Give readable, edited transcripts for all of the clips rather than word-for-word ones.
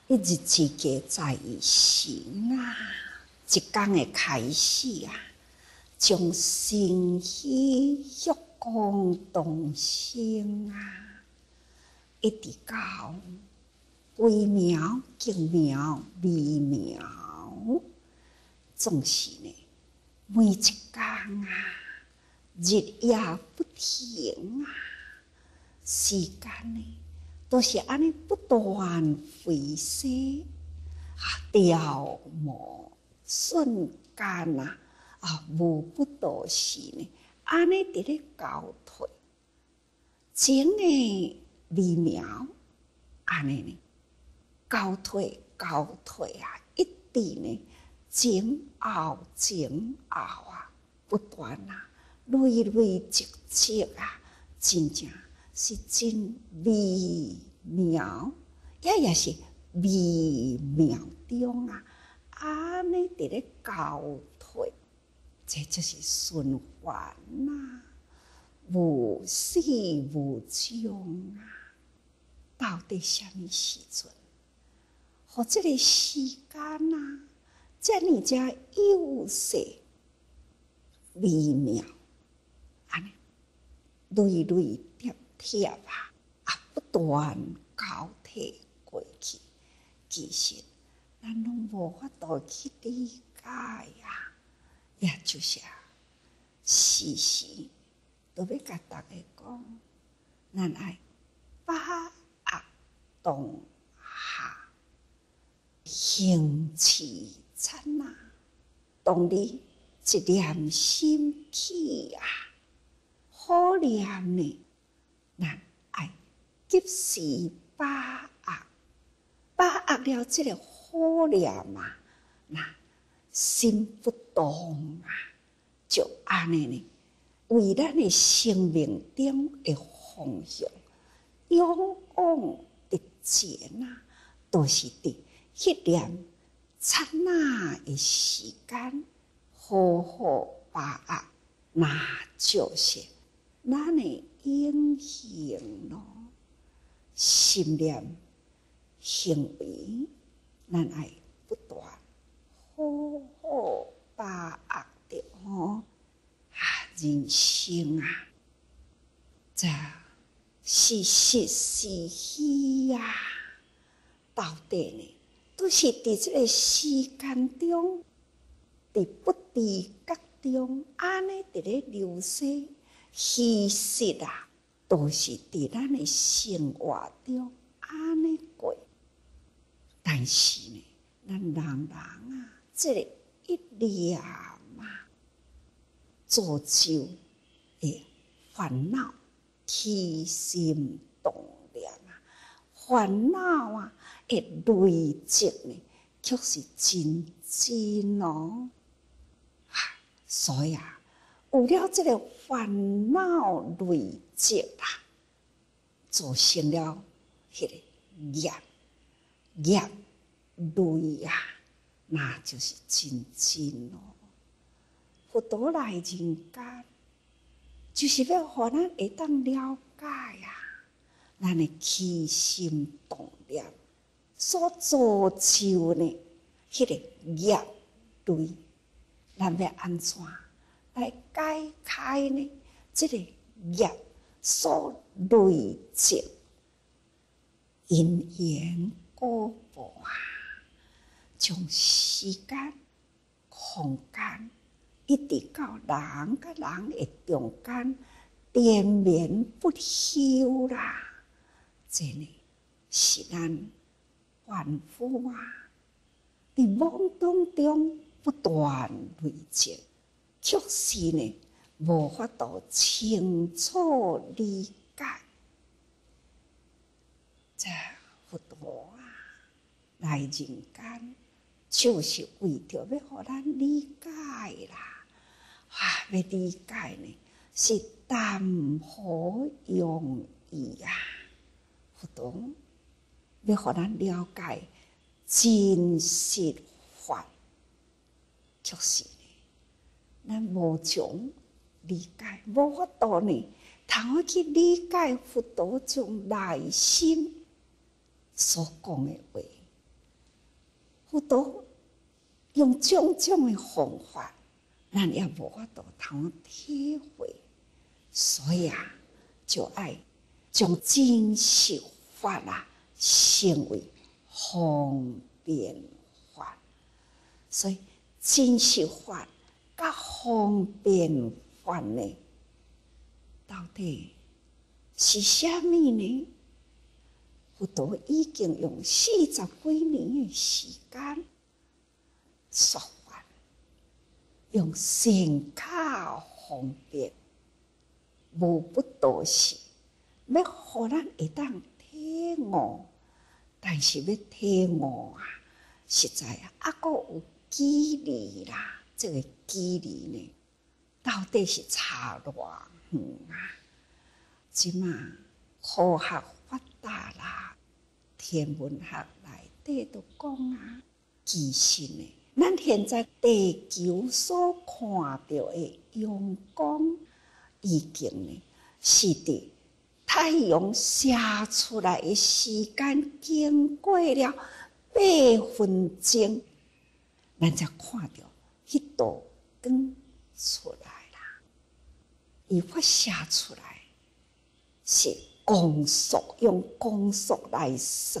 一日之计在于行啊！一天的开始啊，将生喜悦光动心啊，一直到微妙、精妙、微妙，总是呢，每一天啊，日夜不停啊，时间呢，都是安尼不断飞逝啊，掉无瞬间啊，无不都是呢，安尼伫咧交替，前的微妙，安尼呢，交替啊，一直呢，前后啊，不断啊，累累积积啊，真正是真微妙，也是微妙中啊，安尼伫咧交替，这就是循环呐，无始无终啊！到底什么时阵？和这个时间啊，这尔只幼细微妙，安尼累累叠叠啊，不断交替过去，其实咱拢无法度去理解啊，也就是时时都要甲大家讲，咱爱把握当下，行持刹那，当你一念心起啊，好念呢，咱爱及时把握了这个好念啊，那心不动啊，就安尼呢，为咱的生命中的方向勇往直前啊，都是伫迄念刹那的时间，好好把握，那就是咱的永恒咯。心念行为，咱爱不断好好把握着吼。人生啊，这是是非啊，到底呢，都是伫这个时间中，伫不知觉中，安尼伫咧流逝。其实啊，都是伫咱的生活中安尼过。但是呢，咱人啊，这个一念啊，造就的烦恼起心动念啊，烦恼啊的累积呢，却是真哦。所以啊，有了这个烦恼累积啊，造成了迄个业累啊，那就是真哦。佛陀来人间，就是要互咱会当了解啊，咱的起心动念所造就呢，迄个业累，咱要安怎来解开呢？这个业所累积因缘果报啊，将时间、空间。一直到人甲人的中间连绵不休啦，这呢是咱凡夫啊，伫懵懂中不断累积，却是呢无法度清楚理解。这佛陀啊，来人间，就是为着要互咱理解啦。要理解呢，是谈何容易啊！佛陀要互咱了解真实法，却是呢，咱无从理解，无法度呢，通去理解佛陀从内心所讲的话， 佛陀用种种的方法，咱也无法度通体会，所以就爱将真实法成为方便法。所以真实法甲方便法呢，到底是啥物呢？佛陀已经用40几年的时间说法，用善巧方便，无不都是要互咱会当体悟，但是要体悟实在还阁有距离啦。这个距离呢，到底是差偌远即马科学发达啦，天文学内底都讲其实呢，咱现在地球所看到的阳光，已经呢是伫太阳射出来的时间经过了8分钟，咱才看到迄道光出来啦。伊发射出来是光速，用光速来算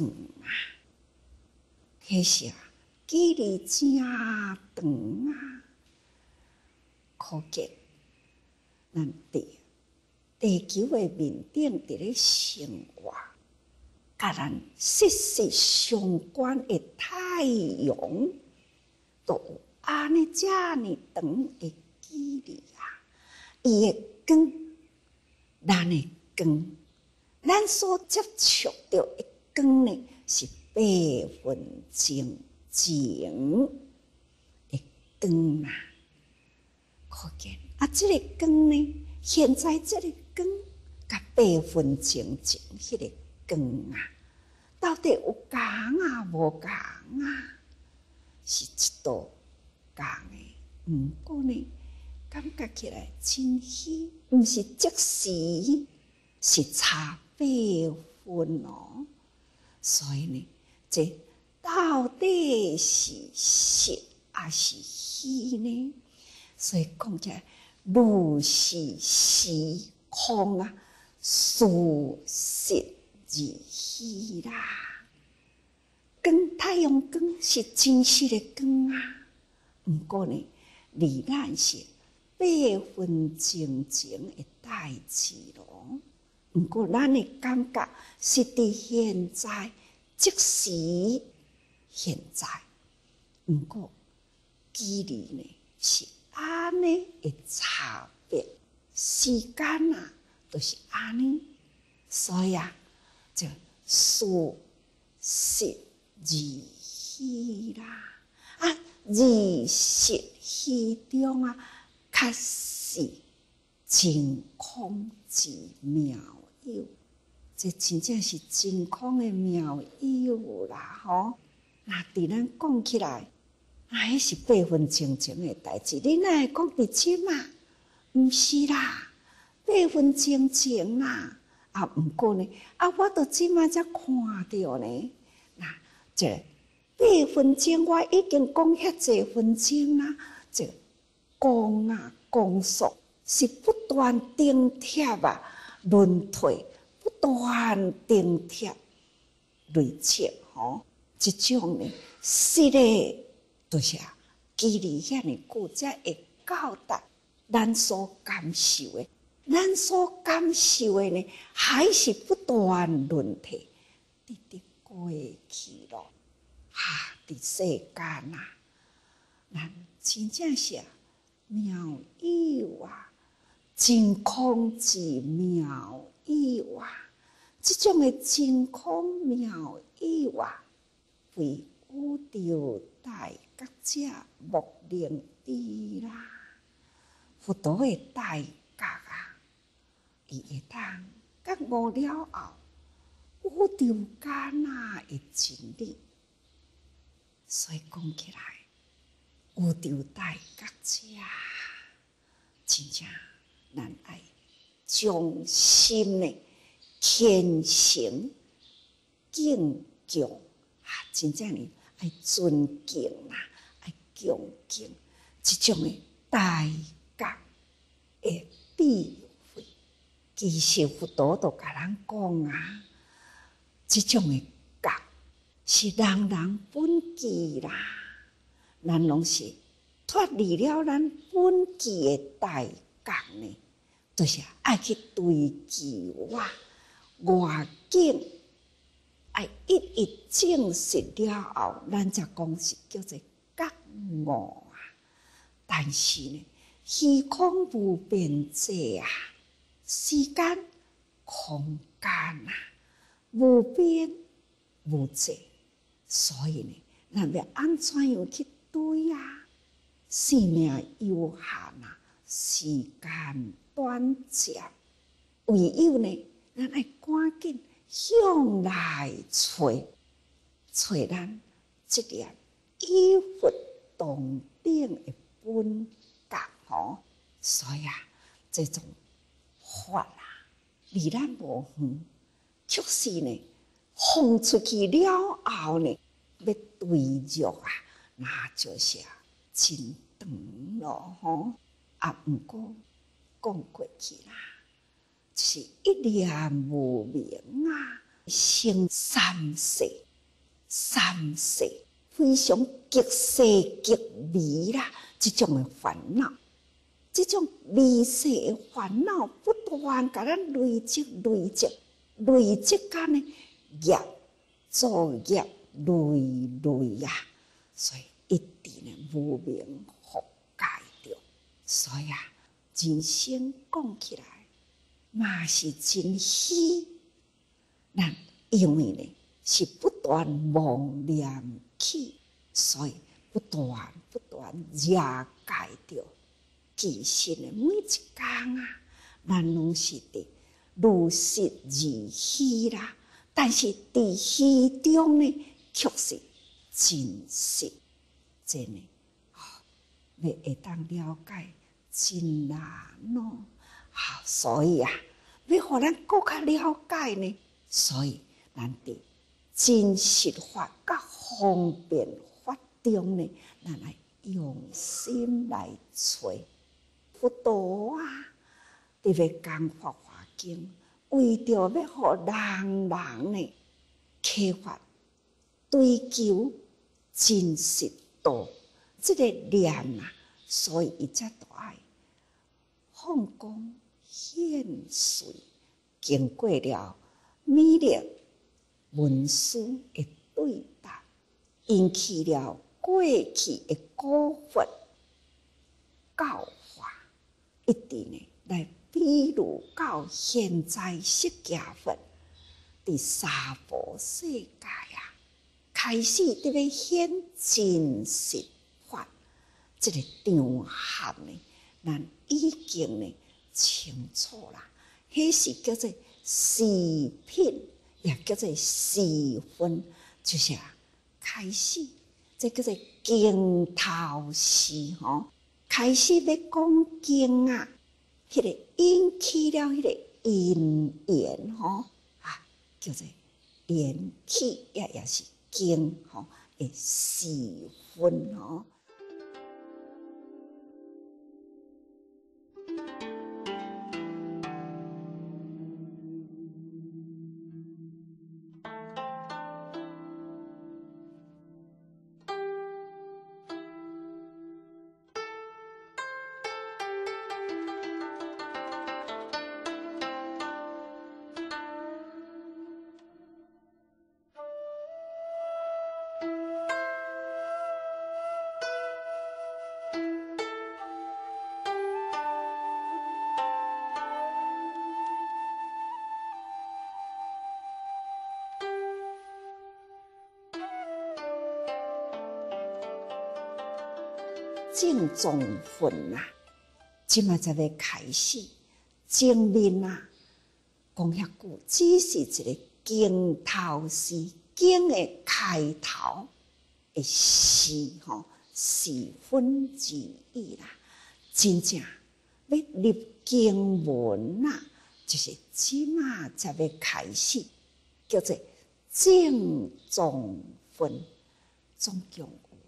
其实距离真长可见咱地球的面顶伫咧生活，甲咱息息相关的太阳，都有安尼遮尔长的距离伊的光，咱的光，咱所接触到的光呢，是8分钟前的光可见这个光呢，现在这个光甲8分钟前迄个光到底有共无共是一道共的，不过呢，感觉起来真虚，不是即时，是差8分哦。所以呢，这到底是实还是虚呢？所以讲起来，如是时空事实如虚啦。光，太阳光是真实的光不过呢，离咱是8分钟前的代志咯。不过咱的感觉是伫现在，即时现在。不过距离呢是安尼的差别，时间都是安尼，所以就事实如虚啦。如实虚中确实真空之妙有，这真正是真空的妙有啦吼。那伫咱讲起来，迄是8分钟前的代志，你哪会讲伫即嘛？毋是啦，8分钟前啦。不过呢，我到即嘛才看到呢。那这8分钟，我已经讲遐济分钟啦。这光速是不断顶贴轮替，不断顶贴累积吼。这种呢，实的就是距离遐尼久，才会到达咱所感受的。咱所感受的呢，还是不断轮替，直直过去咯。伫世间咱真正是妙有真空之妙有这种的真空妙有为宇宙大觉者莫能知啦。佛陀的大觉伊会当觉悟了后，宇宙间的真理。所以讲起来，宇宙大觉者真正咱爱将心呢虔诚敬重真正呢爱尊敬啦，爱恭敬，这种的大觉的智慧，其实佛陀都甲咱讲啊，这种的觉是人人本具啦，咱拢是脱离了咱本具的大觉呢，就是爱去追求啊，外境。爱一一证实了后，咱才讲是叫做觉悟啊。但是呢，虚空无边际啊，时间、空间啊，无边无际，所以呢，咱要安怎样去对啊？生命有限啊，时间短暂，唯有呢，咱爱赶紧。向来找咱这点依佛同等的本觉吼，所以啊，这种法啊，离咱无远，确实呢，放出去了后呢，要对着啊，那就是真长咯吼。啊，毋过讲过去啦。是一念无明啊，生三世，非常极细极微啦，这种的烦恼，这种微细的烦恼，不断甲咱累积间呢，业造业累啊，所以一直呢无明覆盖着，所以啊，人生讲起来。嘛是真虚，咱因为呢是不断妄念起，所以不断了解着，其实呢每一天啊，咱拢是伫如实如虚啦，但是伫虚中呢，却是真实，真的要会当了解真难咯。好，所以啊，要互咱更较了解呢，所以咱伫真实法甲方便法中呢，咱来用心来找佛陀啊，特别讲法华经，为着要互人呢启发追求真实度，这个念啊，所以伊才都爱放光。现随经过了美丽文书的对答，引起了过去的古佛教化，一直呢来比如到现在释迦佛伫娑婆世界啊，开始伫咧显真实法，这个场合呢，咱已经呢。清楚啦，迄是叫做时品，也叫做时分，就是开始，这叫做经头时吼，开始要讲经啊，迄个引起了迄个因缘吼啊，叫做缘起，也是经吼的时分吼。正宗分啊，即马才要开始正面啊，讲遐久，只是一个经头诗，经的开头的诗吼，时分之意啦。真正要入经文啊，就是即马才要开始，叫做正宗分。 总共有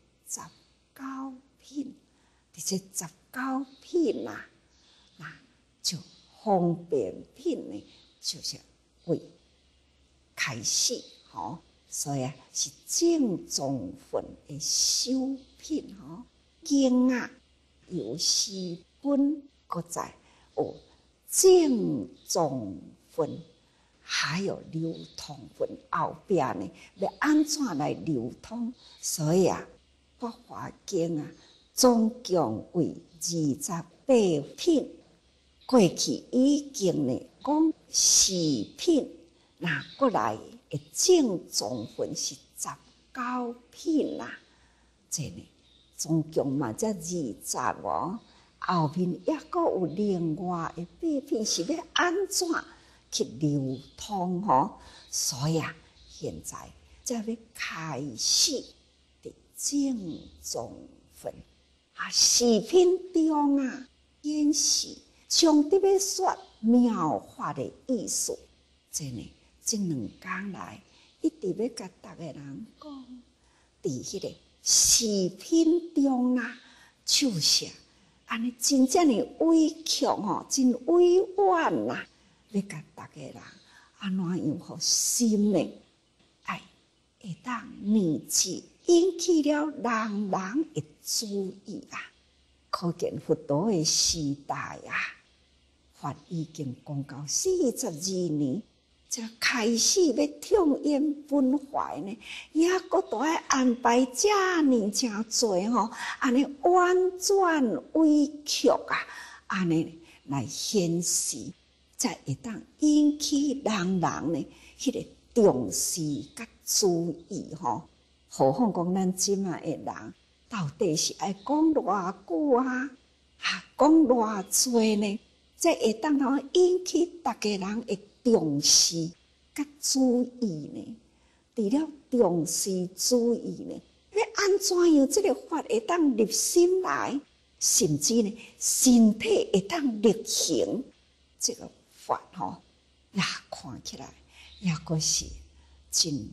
19品。伫这19品啊，那就方便品呢，就是为开始所以是正宗分的修品经啊，由诗本，搁再有正宗分，还有流通分，后壁呢要安怎来流通？所以啊，《法华经》啊，总共为28品。过去已经呢讲4品，那过来的正宗分是19品啦。这呢总共嘛才20哦，后面也阁有另外的8品是要安怎去流通所以啊，现在才要开始的正宗分4品中啊，演示上帝要说妙法的意思。这呢，这2天来一直要甲大家人讲，伫迄个4品中啊，就是安尼真正的委曲真委婉啦，要甲大家人安怎样互心呢？会当念字引起了人人的注意啊！可见佛陀的时代啊，法已经讲到42年，才开始要痛演本怀呢，也阁都要安排遮尔诚侪安尼婉转委曲啊，安尼来显示，才会当引起人人呢迄个重视甲注意何况讲咱即卖的人，到底是爱讲偌久啊？讲偌济呢？这会当引起大家人的重视甲注意呢？除了重视注意呢，要安怎样这个法会当入心来，甚至呢身体会当力行这个法也看起来也阁是真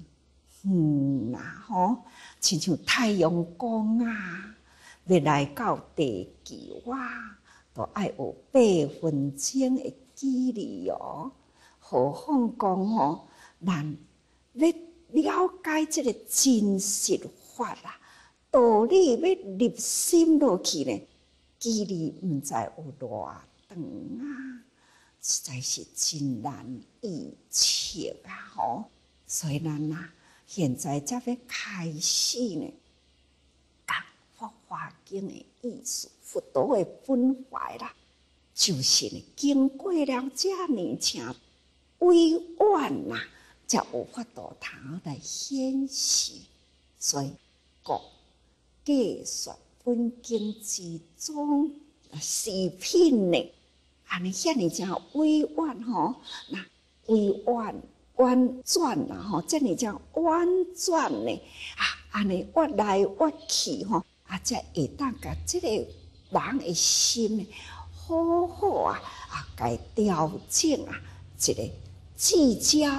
亲像太阳光啊，要来到地球啊，都爱有8分钟的距离何况讲咱要了解这个真实法啊，道理要入心落去呢，距离毋知有偌长啊，实在是真难预测啊所以咱现在才要开始呢，讲《法华经》的意思，佛陀的本怀啦，就是呢，经过了遮尔诚委婉啦，才有法度通来显示。所以，解说本经之中4品呢，安尼遐尔诚委婉那委婉。婉转啦遮尔种婉转呢安尼越来越去才会当甲即个人的心呢，好好甲伊调整一个聚焦。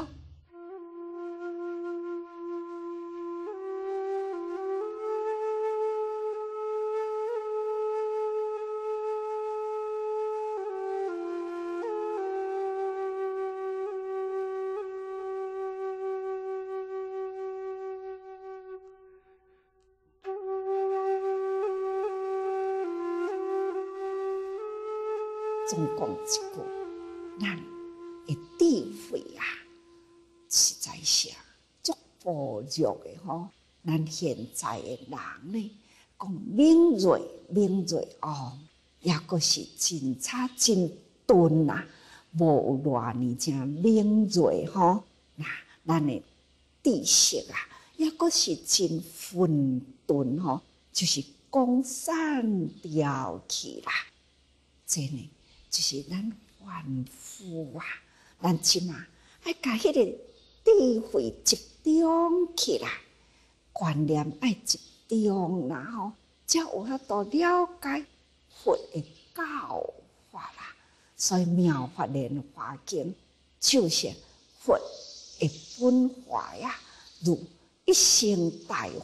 总讲一句，咱的智慧实在是足薄弱的咱现在的人呢，讲敏锐也阁是真差真钝无偌尔正敏锐那咱的知识也阁是真混沌就是讲散掉去啦，这呢。就是咱凡夫咱即马爱甲迄个智慧集中起来，观念爱集中啦才有法度了解佛的教法啦。所以《妙法莲华经》就是佛的本怀如一生大法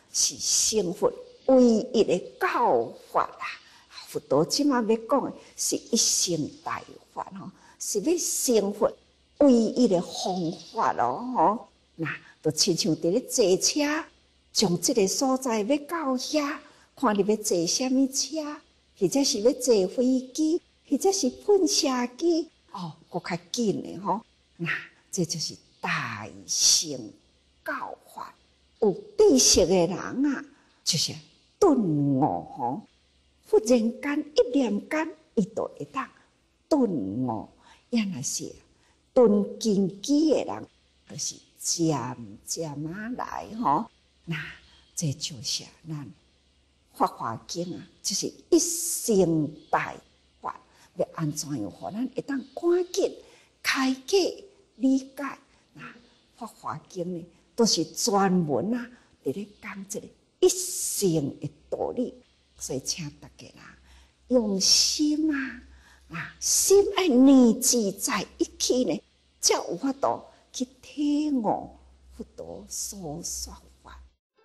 是成佛唯一的教法啦。佛陀即马要讲的是一生大法吼，是要成佛唯一的方法咯吼。那就亲像伫咧坐车，从即个所在要到遐，看你要坐什么车，或者是要坐飞机，或者是喷射机，搁较紧的吼。那这就是大乘教法。有知识的人啊，就是顿悟吼。忽然间一念间，伊就会当顿悟。也若是顿根基的人，就是渐渐啊来吼。那这就是咱《法华经》啊，就是一生大法。要安怎样互咱会当赶紧开解理解？那《法华经》呢，都是专门啊，伫咧讲这个一生的道理。所以请大家啦，用心啊，心爱念记在一起呢，才有法度去体悟佛陀所说法。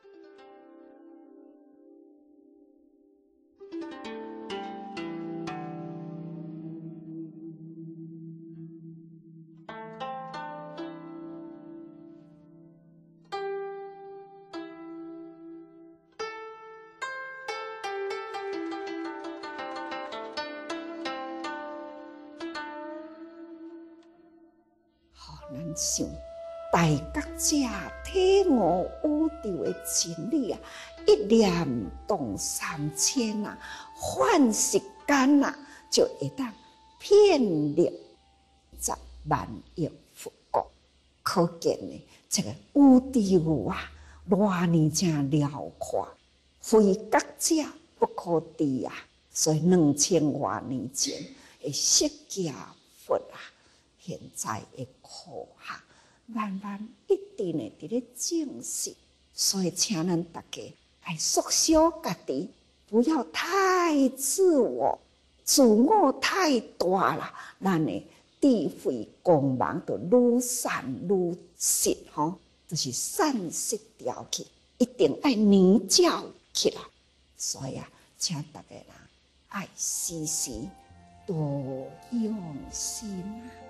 咱想大觉者体悟宇宙的真理啊，一念动3000啊，幻时间啊，就会当遍历10万亿佛国。可见呢，这个宇宙啊，偌呢正辽阔，非觉者不可知啊。所以2000多年前的释迦佛啊，现在的科学慢慢一定的伫咧证实，所以请咱大家来缩小家己，不要太自我，自我太大啦，咱的智慧光芒就愈散愈失吼，就是散失掉去，一定要凝照起来。所以啊，请大家人爱时时多用心啊。